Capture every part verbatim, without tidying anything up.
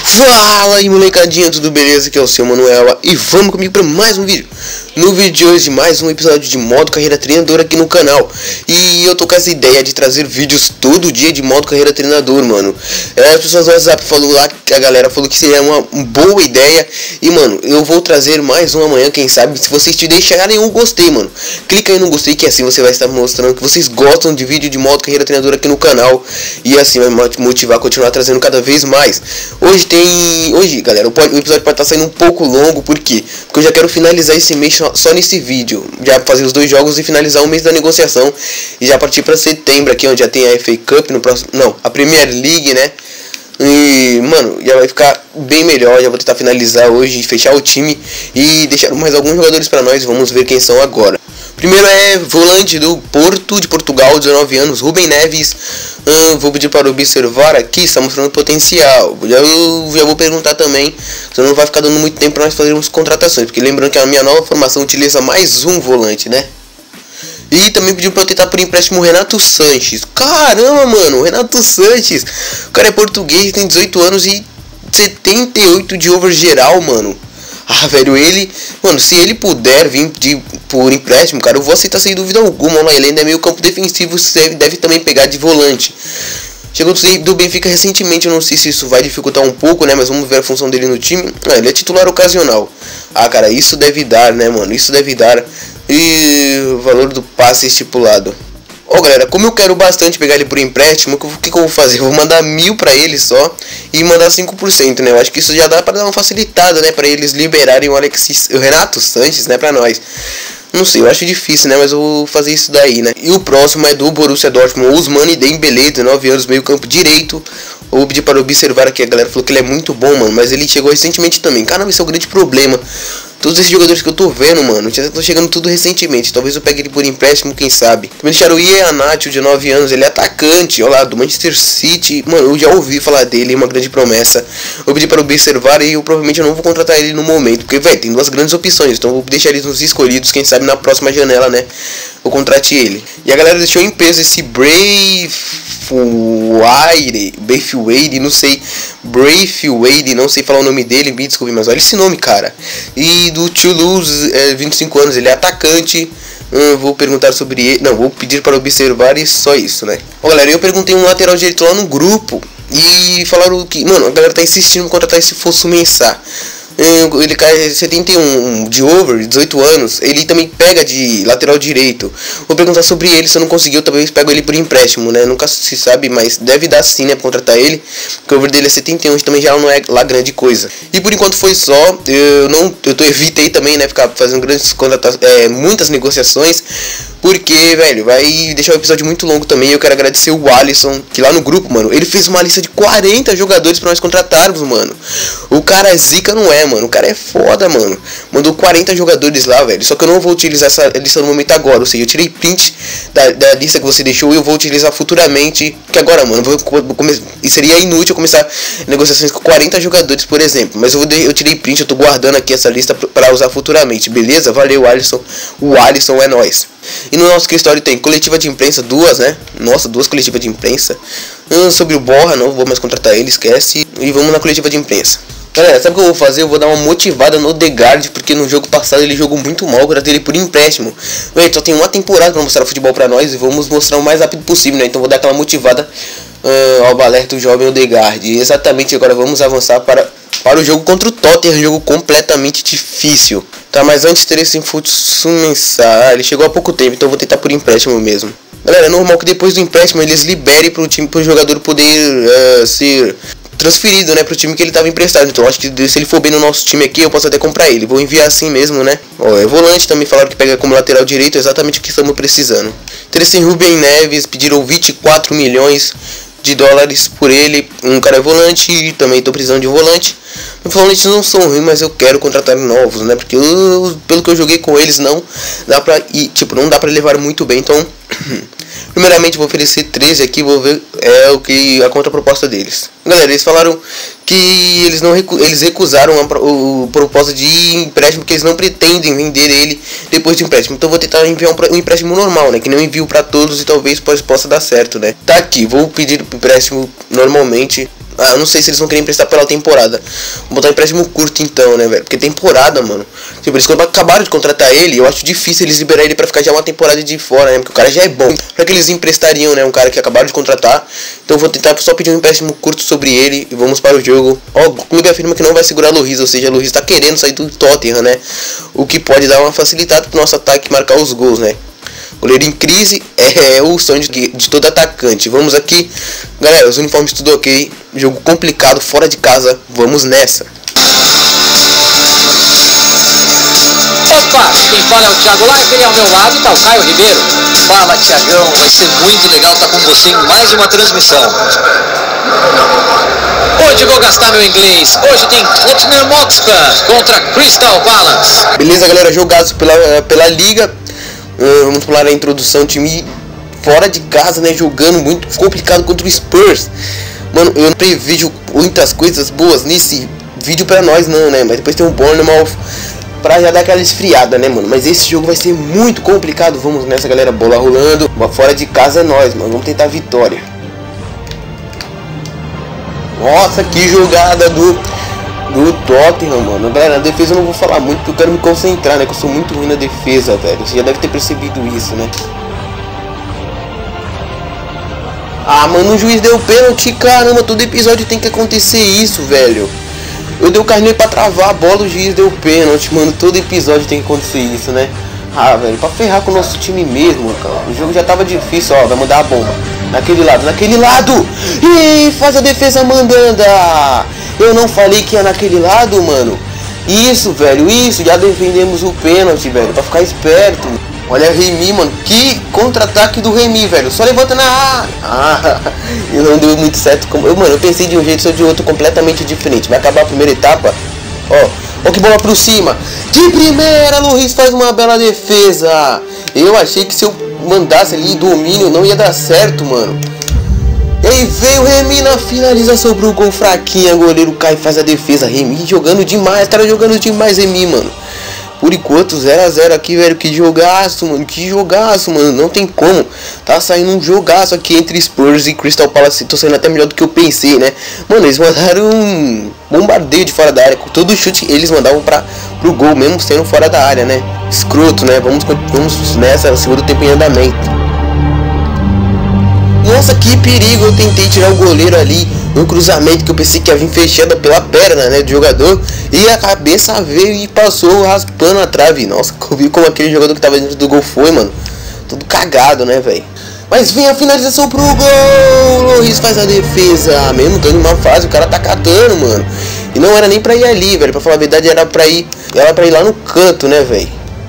Fala aí, molecadinha, tudo beleza? Aqui é o seu Manuela e vamos comigo para mais um vídeo. No vídeo de hoje, mais um episódio de modo carreira treinador aqui no canal. E eu tô com essa ideia de trazer vídeos todo dia de modo carreira treinador, mano. é, As pessoas no WhatsApp falou lá, que a galera falou que seria uma boa ideia. E, mano, eu vou trazer mais um amanhã, quem sabe. Se vocês te deixarem um gostei, mano, clica aí no gostei, que assim você vai estar mostrando que vocês gostam de vídeo de modo carreira treinador aqui no canal. E assim vai motivar a continuar trazendo cada vez mais. Hoje tem... Hoje, galera, o episódio pode estar saindo um pouco longo. Por quê? Porque eu já quero finalizar esse mês só nesse vídeo. Já fazer os dois jogos e finalizar o mês da negociação. E já partir para setembro aqui, onde já tem a F A Cup no próximo... Não, a Premier League, né? E, mano, já vai ficar bem melhor. Já vou tentar finalizar hoje, fechar o time e deixar mais alguns jogadores para nós. Vamos ver quem são agora. Primeiro é volante do Porto, de Portugal, dezenove anos, Rubem Neves. Hum, vou pedir para observar aqui, está mostrando potencial. Eu já vou perguntar também, senão não vai ficar dando muito tempo para nós fazermos contratações. Porque lembrando que a minha nova formação utiliza mais um volante, né? E também pediu para eu tentar por empréstimo o Renato Sanches. Caramba, mano, o Renato Sanches. O cara é português, tem dezoito anos e setenta e oito de over geral, mano. Ah, velho, ele... Mano, se ele puder vir de, por empréstimo, cara, eu vou aceitar sem dúvida alguma. Mano, ele ainda é meio campo defensivo, deve, deve também pegar de volante. Chegou do Benfica recentemente, eu não sei se isso vai dificultar um pouco, né? Mas vamos ver a função dele no time. Ah, ele é titular ocasional. Ah, cara, isso deve dar, né, mano? Isso deve dar. E o valor do passe estipulado. Ó, oh, galera, como eu quero bastante pegar ele por empréstimo, o que, que eu vou fazer? Eu vou mandar mil pra ele só e mandar cinco por cento, né? Eu acho que isso já dá pra dar uma facilitada, né? Pra eles liberarem o Alexis, o Renato Sanches, né? Pra nós. Não sei, eu acho difícil, né? Mas eu vou fazer isso daí, né? E o próximo é do Borussia Dortmund, Ousmane Dembélé, dezenove anos, meio campo direito. Eu vou pedir para observar aqui, a galera falou que ele é muito bom, mano. Mas ele chegou recentemente também. Caramba, esse é o grande problema. Todos esses jogadores que eu tô vendo, mano, já estão chegando tudo recentemente. Talvez eu pegue ele por empréstimo, quem sabe. Também deixaram o Iheanacho, de nove anos. Ele é atacante, olha lá, do Manchester City. Mano, eu já ouvi falar dele, uma grande promessa. Eu pedi para observar e eu provavelmente eu não vou contratar ele no momento. Porque, velho, tem duas grandes opções. Então eu vou deixar ele nos escolhidos, quem sabe na próxima janela, né? Eu contrate ele. E a galera deixou em peso esse Brave... Wade, Braithwaite, não sei, Braithwaite, não sei falar o nome dele, me desculpe, mas olha esse nome, cara. E do Toulouse, é, vinte e cinco anos, ele é atacante. Hum, vou perguntar sobre ele, não, vou pedir para observar e só isso, né? Ó, galera, eu perguntei um lateral direito lá no grupo e falaram que, mano, a galera tá insistindo em contratar esse Fosu Mensah. Ele cai setenta e um de over, dezoito anos. Ele também pega de lateral direito. Vou perguntar sobre ele, se eu não conseguir eu talvez pego ele por empréstimo, né? Nunca se sabe, mas deve dar sim, né, pra contratar ele. Porque o over dele é setenta e um, também já não é lá grande coisa. E por enquanto foi só. Eu não, eu tô, evitei também, né, ficar fazendo grandes contratações, é, muitas negociações. Porque, velho, vai deixar o episódio muito longo também. Eu quero agradecer o Alisson, que lá no grupo, mano, ele fez uma lista de quarenta jogadores pra nós contratarmos, mano. O cara zica não é, mano. O cara é foda, mano. Mandou quarenta jogadores lá, velho. Só que eu não vou utilizar essa lista no momento agora. Ou seja, eu tirei print da, da lista que você deixou e eu vou utilizar futuramente. Que agora, mano, vou, vou come... e seria inútil eu começar negociações com quarenta jogadores, por exemplo. Mas eu, vou, eu tirei print, eu tô guardando aqui essa lista pra usar futuramente. Beleza? Valeu, Alisson. O Alisson é nóis. E no nosso escritório tem coletiva de imprensa, duas, né? Nossa, duas coletivas de imprensa. hum, Sobre o Borra, não vou mais contratar ele, esquece. E vamos na coletiva de imprensa. Galera, sabe o que eu vou fazer? Eu vou dar uma motivada no Odegaard, porque no jogo passado ele jogou muito mal, eu contratei ele por empréstimo. Véi, só tem uma temporada pra mostrar o futebol pra nós e vamos mostrar o mais rápido possível, né? Então vou dar aquela motivada uh, ao balerto jovem Odegaard. E exatamente agora vamos avançar para, para o jogo contra o Tottenham, um jogo completamente difícil. Tá, mas antes teria esse Fosu Mensah, ele chegou há pouco tempo, então eu vou tentar por empréstimo mesmo. Galera, é normal que depois do empréstimo eles liberem pro time, pro jogador poder uh, ser transferido, né, pro time que ele estava emprestado. Então acho que se ele for bem no nosso time aqui, eu posso até comprar ele. Vou enviar assim mesmo, né. Ó, é volante, também falaram que pega como lateral direito, exatamente o que estamos precisando. Interesse em Rubem Neves, pediram vinte e quatro milhões de dólares por ele. Um cara é volante e também estou precisando de volante. Os volantes não são ruins, mas eu quero contratar novos, né? Porque eu, pelo que eu joguei com eles, não dá pra ir, tipo, não dá pra levar muito bem. Então, primeiramente vou oferecer treze aqui, vou ver é o que a contraproposta deles. Galera, eles falaram que eles não recu eles recusaram a, o, o proposta de empréstimo, que eles não pretendem vender ele depois do empréstimo. Então vou tentar enviar um, um empréstimo normal, né? Que não envio para todos e talvez possa dar certo, né? Tá aqui, vou pedir empréstimo normalmente. Ah, eu não sei se eles vão querer emprestar pela temporada. Vou botar um empréstimo curto então, né, velho? Porque temporada, mano. Tipo, eles acabaram de contratar ele. Eu acho difícil eles liberarem ele pra ficar já uma temporada de fora, né? Porque o cara já é bom. Pra que eles emprestariam, né? Um cara que acabaram de contratar. Então eu vou tentar só pedir um empréstimo curto sobre ele. E vamos para o jogo. Ó, o clube afirma que não vai segurar Lloris. Ou seja, Lloris tá querendo sair do Tottenham, né? O que pode dar uma facilitada pro nosso ataque marcar os gols, né? Goleiro em crise é, é o sonho de, de todo atacante. Vamos aqui. Galera, os uniformes tudo ok. Jogo complicado, fora de casa. Vamos nessa. Opa, quem fala é o Thiago Life, ele é ao meu lado e tá o Caio Ribeiro. Fala, Thiagão, vai ser muito legal estar com você em mais uma transmissão. Hoje vou gastar meu inglês. Hoje tem Tottenham Hotspur contra Crystal Palace. Beleza, galera, jogaço pela, pela liga. Uh, vamos pular a introdução. Time fora de casa, né? Jogando muito complicado contra o Spurs. Mano, eu não prevejo muitas coisas boas nesse vídeo pra nós, não, né? Mas depois tem um Bournemouth pra já dar aquela esfriada, né, mano? Mas esse jogo vai ser muito complicado. Vamos nessa, galera. Bola rolando. Fora de casa é nós, mano. Vamos tentar a vitória. Nossa, que jogada do... do Tottenham, mano. Galera, na defesa eu não vou falar muito porque eu quero me concentrar, né? Que eu sou muito ruim na defesa, velho. Você já deve ter percebido isso, né? Ah, mano, o juiz deu pênalti, caramba. Todo episódio tem que acontecer isso, velho. Eu dei o carneiro pra travar a bola, o juiz deu pênalti, mano. Todo episódio tem que acontecer isso, né? Ah, velho, pra ferrar com o nosso time mesmo, cara. O jogo já tava difícil, ó. Vai mandar a bomba. Naquele lado, naquele lado. Ih, faz a defesa mandando. Eu não falei que ia naquele lado, mano. Isso, velho, isso. Já defendemos o pênalti, velho. Pra ficar esperto. Olha a Remy, mano. Que contra-ataque do Remy, velho. Só levanta na área. Ah, e não deu muito certo. Como... Eu, mano, eu pensei de um jeito, sou de outro completamente diferente. Vai acabar a primeira etapa. Ó, ó que bola pro cima. De primeira, Lloris faz uma bela defesa. Eu achei que se eu mandasse ali domínio não ia dar certo, mano. E aí veio o Remy na finalização pro gol fraquinha. Goleiro cai e faz a defesa. Remy jogando demais. Cara jogando demais, Remy, mano. Por enquanto, zero a zero aqui, velho. Que jogaço, mano. Que jogaço, mano. Não tem como. Tá saindo um jogaço aqui entre Spurs e Crystal Palace. Tô saindo até melhor do que eu pensei, né? Mano, eles mandaram um bombardeio de fora da área. Com todo chute eles mandavam pra, pro gol, mesmo sendo fora da área, né? Escroto, né? Vamos, vamos nessa, segundo tempo em andamento. Nossa, que perigo. Eu tentei tirar o goleiro ali no cruzamento que eu pensei que ia vir fechada pela perna, né, do jogador. E a cabeça veio e passou raspando a trave. Nossa, eu vi como aquele jogador que tava dentro do gol foi, mano. Tudo cagado, né, velho. Mas vem a finalização pro gol. Lloris faz a defesa. Mesmo dando uma fase, o cara tá catando, mano. E não era nem pra ir ali, velho. Pra falar a verdade, era pra ir, era pra ir lá no canto, né, velho.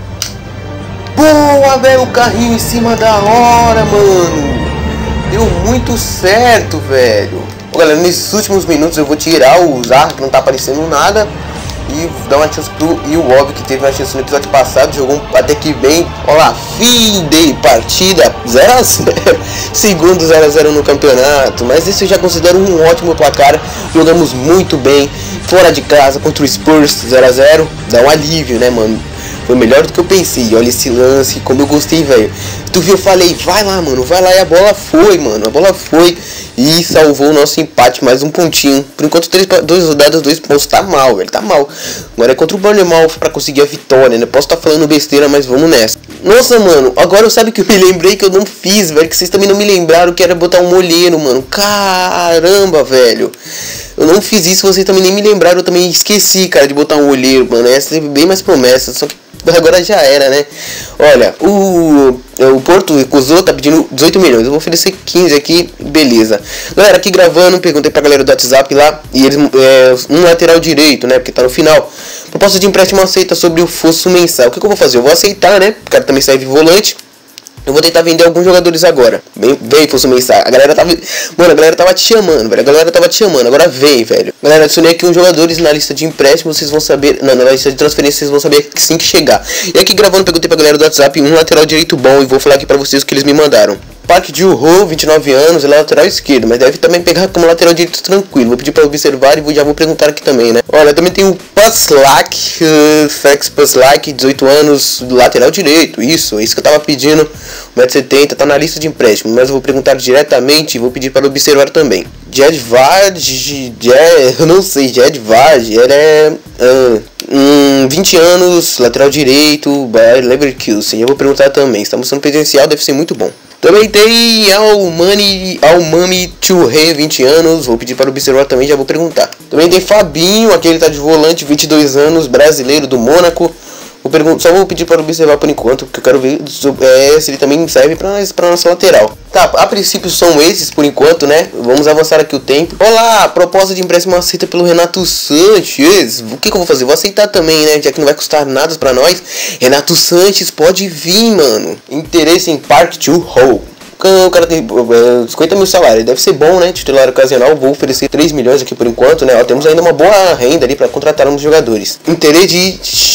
Boa, velho. O carrinho em cima da hora, mano. Deu muito certo, velho. Ô, galera, nesses últimos minutos eu vou tirar o Zaha, que não tá aparecendo nada, e dar uma chance pro Iwobi, que teve uma chance no episódio passado, jogou até que bem. Olha lá, fim de partida, zero a zero. Segundo zero a zero no campeonato. Mas isso eu já considero um ótimo placar. Jogamos muito bem, fora de casa, contra o Spurs, zero a zero. Dá um alívio, né, mano? Foi melhor do que eu pensei. Olha esse lance, como eu gostei, velho. Tu viu, eu falei, vai lá, mano, vai lá. E a bola foi, mano, a bola foi. E salvou o nosso empate, mais um pontinho. Por enquanto, três, dois rodadas, dois pontos. Tá mal, velho, tá mal. Agora é contra o Bournemouth pra conseguir a vitória, né? Posso estar tá falando besteira, mas vamos nessa. Nossa, mano, agora eu sabe que eu me lembrei que eu não fiz, velho. Que vocês também não me lembraram que era botar um molheiro, mano. Caramba, velho. Eu não fiz isso, vocês também nem me lembraram. Eu também esqueci, cara, de botar um olheiro, mano. Essa teve bem mais promessa, só que agora já era, né? Olha, o, o Porto recusou, tá pedindo dezoito milhões. Eu vou oferecer quinze aqui, beleza. Galera, aqui gravando, perguntei pra galera do WhatsApp lá. E eles, é, um lateral direito, né? Porque tá no final. Proposta de empréstimo aceita sobre o fosso mensal. O que, que eu vou fazer? Eu vou aceitar, né? O cara também serve volante. Eu vou tentar vender alguns jogadores agora. Vem, vem, fosse mensagem. A galera tava. Mano, a galera tava te chamando, velho. A galera tava te chamando. Agora vem, velho. Galera, adicionei aqui uns jogadores na lista de empréstimo. Vocês vão saber. Não, na lista de transferência vocês vão saber assim que chegar. E aqui gravando, perguntei pra galera do WhatsApp um lateral direito bom. E vou falar aqui pra vocês o que eles me mandaram. Park Ji-ho, vinte e nove anos, ele é lateral esquerdo, mas deve também pegar como lateral direito tranquilo. Vou pedir para observar e já vou perguntar aqui também, né? Olha, também tem o Paslak, uh, Fex Paslak, dezoito anos, lateral direito. Isso, é isso que eu tava pedindo. um metro e setenta, tá na lista de empréstimo, mas eu vou perguntar diretamente e vou pedir para observar também. Jedvad, Jed, eu não sei, Jedvad, ele é uh, um, vinte anos, lateral direito, Bayer Leverkusen. Eu vou perguntar também, está mostrando presencial, deve ser muito bom. Também tem Almani, Almami Churre, vinte anos, vou pedir para observar também, já vou perguntar. Também tem Fabinho, aquele tá de volante, vinte e dois anos, brasileiro do Mônaco. Vou perguntar, só vou pedir para observar por enquanto, porque eu quero ver é, se ele também serve para nossa lateral. Tá, a princípio são esses por enquanto, né? Vamos avançar aqui o tempo. Olá, proposta de empréstimo aceita pelo Renato Sanches. O que, que eu vou fazer? Vou aceitar também, né? Já que não vai custar nada para nós. Renato Sanches pode vir, mano. Interesse em Park Ji-ho. O cara tem cinquenta mil salário, deve ser bom, né? Titular ocasional, vou oferecer três milhões aqui por enquanto, né? Ó, temos ainda uma boa renda ali para contratarmos jogadores. Interesse de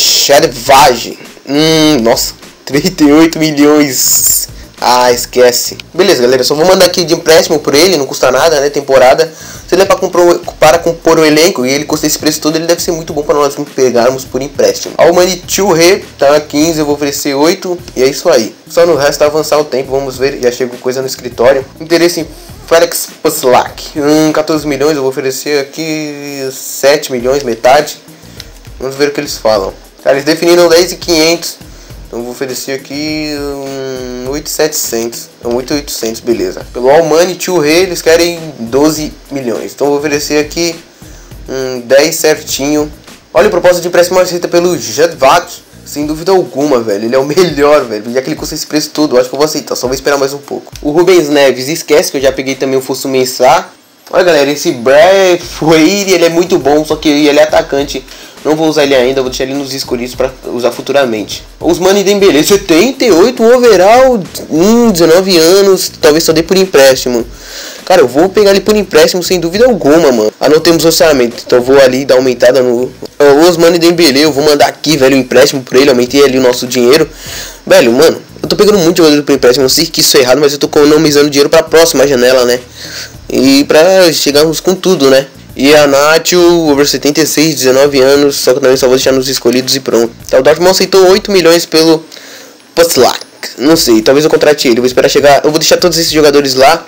Charvage. Hum, nossa, trinta e oito milhões. Ah, esquece. Beleza, galera, só vou mandar aqui de empréstimo por ele, não custa nada, né? Temporada. Se ele é para compor, para compor o elenco e ele custa esse preço todo, ele deve ser muito bom para nós pegarmos por empréstimo. Almani Churre, tá quinze, eu vou oferecer oito e é isso aí. Só no resto avançar o tempo, vamos ver, já chegou coisa no escritório. Interesse em Felix Paslak, hum, catorze milhões, eu vou oferecer aqui sete milhões, metade. Vamos ver o que eles falam. Tá, eles definiram dez e quinhentos. Então vou oferecer aqui um, oito mil e setecentos, oito mil e oitocentos, beleza. Pelo Almani Churre eles querem doze milhões. Então vou oferecer aqui um, dez certinho. Olha a proposta de empréstimo aceita pelo Jedvad. Sem dúvida alguma, velho. Ele é o melhor, velho. Já que ele custa esse preço todo, eu acho que eu vou aceitar. Só vou esperar mais um pouco. O Rubens Neves, esquece que eu já peguei também o Fosso Mensah. Olha, galera, esse Bray Freire, ele é muito bom, só que ele é atacante. Não vou usar ele ainda, vou deixar ele nos escolhidos para usar futuramente. Ousmane Dembélé, setenta e oito, um overall, hum, dezenove anos, talvez só dê por empréstimo. Cara, eu vou pegar ele por empréstimo sem dúvida alguma, mano. Anotemos o orçamento, então eu vou ali dar uma aumentada no... O Ousmane Dembélé, eu vou mandar aqui, velho, um empréstimo por ele, aumentei ali o nosso dinheiro. Velho, mano, eu tô pegando muito jogador por empréstimo, não sei que isso é errado, mas eu tô economizando dinheiro pra próxima janela, né? E pra chegarmos com tudo, né? E a Nacho, over setenta e seis, dezenove anos, só que também só vou deixar nos escolhidos e pronto. Então, o Dortmund aceitou oito milhões pelo Paslak. Não sei, talvez eu contrate ele, eu vou esperar chegar, eu vou deixar todos esses jogadores lá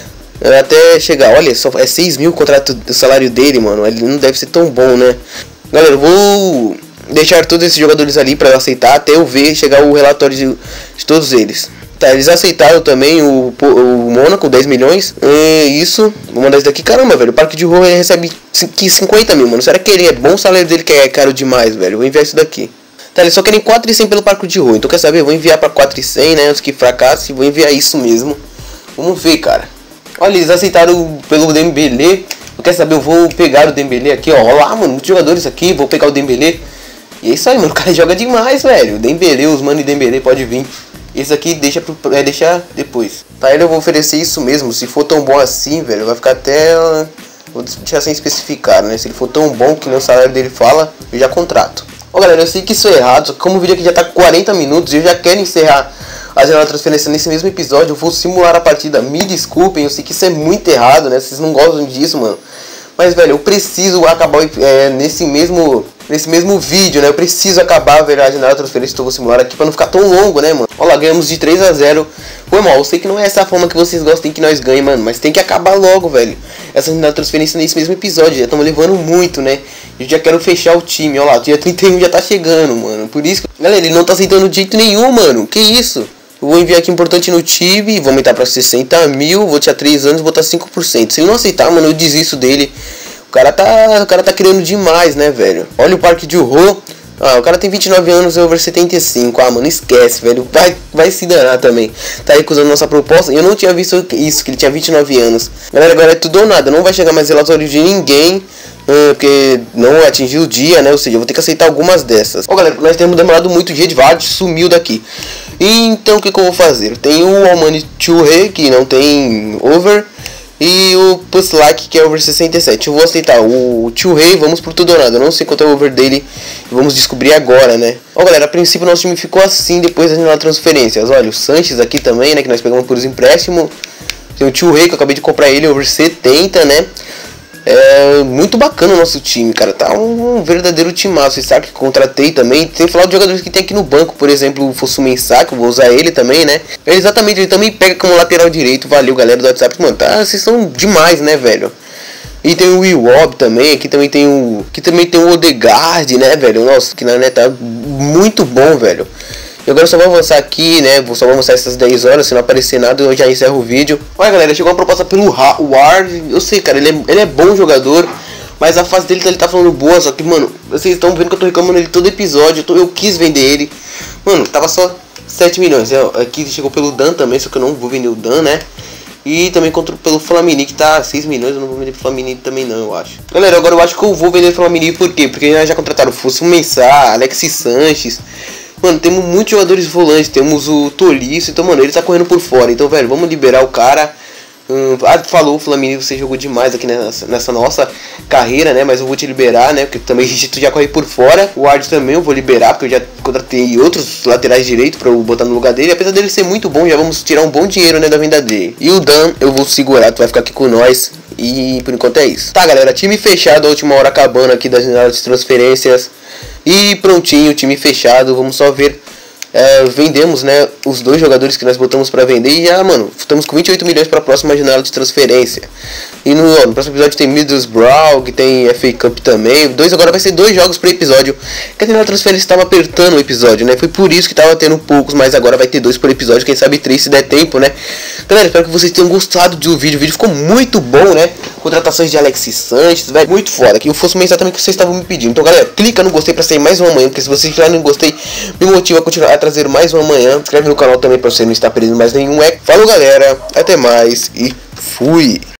até chegar. Olha, só é seis mil o contrato do salário dele, mano, ele não deve ser tão bom, né? Galera, eu vou deixar todos esses jogadores ali pra eu aceitar até eu ver chegar o relatório de, de todos eles. Tá, eles aceitaram também o, o Mônaco, dez milhões. É isso. Vou mandar isso daqui. Caramba, velho. O Park Ji-ho recebe cinquenta mil, mano. Será que ele é bom? O salário dele que é caro demais, velho. Vou enviar isso daqui. Tá, eles só querem quatro mil e cem pelo Park Ji-ho. Então quer saber? Eu vou enviar pra quatro mil e cem, né? Antes que fracasse. Vou enviar isso mesmo. Vamos ver, cara. Olha, eles aceitaram pelo Dembélé. Eu quero saber? Eu vou pegar o Dembélé aqui, ó. Olha lá, mano. Muitos jogadores aqui. Vou pegar o Dembélé. E é isso aí, mano. O cara joga demais, velho. Dembélé, os mano e Dembélé pode vir. Esse aqui deixa, pro, é, deixa depois. Tá, ele eu vou oferecer isso mesmo. Se for tão bom assim, velho, vai ficar até... Vou deixar sem especificar, né? Se ele for tão bom que nem o salário dele fala, eu já contrato. Ó, galera, eu sei que isso é errado. Só que como o vídeo aqui já tá com quarenta minutos e eu já quero encerrar a janela de transferência nesse mesmo episódio, eu vou simular a partida. Me desculpem, eu sei que isso é muito errado, né? Vocês não gostam disso, mano. Mas, velho, eu preciso acabar é, nesse mesmo... Nesse mesmo vídeo, né? Eu preciso acabar, velho, a janela de transferência que eu vou simular aqui pra não ficar tão longo, né, mano? Olha lá, ganhamos de três a zero. Foi mal, eu sei que não é essa forma que vocês gostam que nós ganhemos, mano. Mas tem que acabar logo, velho. Essa janela de transferência nesse mesmo episódio. Já estamos levando muito, né? Eu já quero fechar o time, olha lá. O dia trinta e um já tá chegando, mano. Por isso que... Galera, ele não tá aceitando de jeito nenhum, mano. Que isso? Eu vou enviar aqui importante no time. Vou aumentar pra sessenta mil. Vou tirar três anos e botar cinco por cento. Se ele não aceitar, mano, eu desisto dele. O cara tá, o cara tá criando demais, né, velho? Olha o Park Ji-ho. Ah, o cara tem vinte e nove anos e over setenta e cinco. Ah, mano, esquece, velho. Vai, vai se danar também. Tá recusando nossa proposta. Eu não tinha visto isso, que ele tinha vinte e nove anos. Galera, agora é tudo ou nada. Não vai chegar mais relatório de ninguém. Hum, porque não atingiu o dia, né? Ou seja, eu vou ter que aceitar algumas dessas. Ó, galera, nós temos demorado muito. O Jedvad sumiu daqui. Então, o que, que eu vou fazer? Eu tenho o Almani Churre, que não tem over. E o Puslike, que é over sessenta e sete. Eu vou aceitar o Tio Rei, vamos por tudo ou nada. Eu não sei quanto é o over dele, vamos descobrir agora, né? Ó, galera, a princípio nosso time ficou assim depois da janela de transferências. Olha, o Sanches aqui também, né, que nós pegamos por empréstimo. Tem o Tio Rei, que eu acabei de comprar ele, over setenta, né? É muito bacana o nosso time, cara. Tá um, um verdadeiro timaço. Esse que contratei também. Tem que falar de jogadores que tem aqui no banco. Por exemplo, o Fosu Mensah, eu vou usar ele também, né? É exatamente, ele também pega como lateral direito. Valeu, galera do WhatsApp. Mano, tá, vocês são demais, né, velho? E tem o Iwobi também. Aqui também tem o. Aqui também tem o Odegaard, né, velho? Nossa, que na net tá muito bom, velho. E agora eu só vou avançar aqui, né? Vou só vou avançar essas dez horas. Se não aparecer nada, eu já encerro o vídeo. Olha, galera, chegou uma proposta pelo Ward. Eu sei, cara, ele é, ele é bom jogador, mas a fase dele ele tá falando boa. Só que, mano, vocês estão vendo que eu tô reclamando ele todo episódio. Eu, tô, eu quis vender ele. Mano, tava só sete milhões. Aqui chegou pelo Dan também, só que eu não vou vender o Dan, né? E também contra, pelo Flamini, que tá seis milhões. Eu não vou vender pro Flamini também não, eu acho. Galera, agora eu acho que eu vou vender o Flamini. Por quê? Porque já contrataram o Fosu Mensah, Alexis Sanches. Mano, temos muitos jogadores volantes. Temos o Tolisso. Então, mano, ele tá correndo por fora. Então, velho, vamos liberar o cara. Hum, ah, falou, Flamini, você jogou demais aqui nessa, nessa nossa carreira, né? Mas eu vou te liberar, né? Porque também tu já corre por fora. O Ward também eu vou liberar, porque eu já contratei outros laterais direitos pra eu botar no lugar dele. Apesar dele ser muito bom, já vamos tirar um bom dinheiro, né, da venda dele. E o Dan eu vou segurar, tu vai ficar aqui com nós. E por enquanto é isso. Tá, galera, time fechado, a última hora acabando aqui das janelas de transferências. E prontinho, time fechado. Vamos só ver. É, vendemos, né, os dois jogadores que nós botamos pra vender. E já, mano, estamos com vinte e oito milhões pra próxima janela de transferência. E no, ó, no próximo episódio tem Middlesbrough, que tem F A Cup também. Dois, agora vai ser dois jogos por episódio. Porque a janela de transferência estava apertando o episódio, né? Foi por isso que tava tendo poucos, mas agora vai ter dois por episódio. Quem sabe três se der tempo, né? Galera, espero que vocês tenham gostado do vídeo. O vídeo ficou muito bom, né? Contratações de Alexis Sanches, velho, muito foda. Que eu fosse exatamente o que vocês estavam me pedindo. Então, galera, clica no gostei pra sair mais uma amanhã. Porque se vocês clicarem no gostei, me motiva a continuar a trazer mais uma amanhã. Se inscreve no canal também pra você não estar perdendo mais nenhum. É, falou, galera, até mais e fui.